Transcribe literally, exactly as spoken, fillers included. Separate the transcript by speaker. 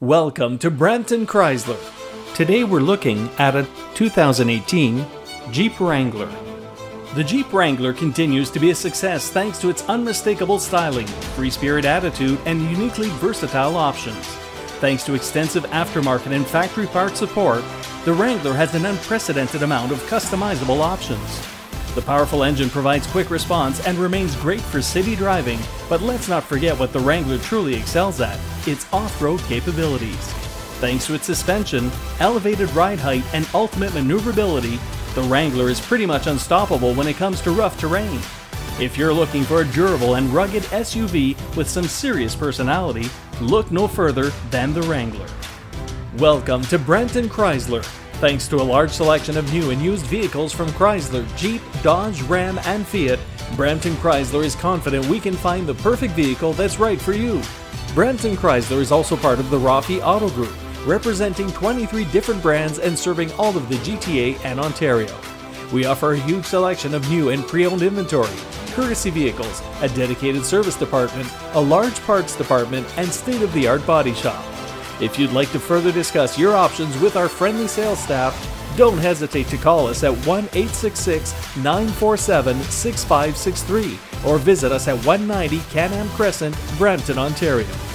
Speaker 1: Welcome to Brampton Chrysler. Today we're looking at a two thousand eighteen Jeep Wrangler. The Jeep Wrangler continues to be a success thanks to its unmistakable styling, free-spirit attitude, and uniquely versatile options. Thanks to extensive aftermarket and factory part support, the Wrangler has an unprecedented amount of customizable options. The powerful engine provides quick response and remains great for city driving, but let's not forget what the Wrangler truly excels at, its off-road capabilities. Thanks to its suspension, elevated ride height, and ultimate maneuverability, the Wrangler is pretty much unstoppable when it comes to rough terrain. If you're looking for a durable and rugged S U V with some serious personality, look no further than the Wrangler. Welcome to Brampton Chrysler. Thanks to a large selection of new and used vehicles from Chrysler, Jeep, Dodge, Ram, and Fiat, Brampton Chrysler is confident we can find the perfect vehicle that's right for you. Brampton Chrysler is also part of the Roffey Auto Group, representing twenty-three different brands and serving all of the G T A and Ontario. We offer a huge selection of new and pre-owned inventory, courtesy vehicles, a dedicated service department, a large parts department, and state-of-the-art body shop. If you'd like to further discuss your options with our friendly sales staff, don't hesitate to call us at one eight six six, nine four seven, six five six three or visit us at one ninety Can-Am Crescent, Brampton, Ontario.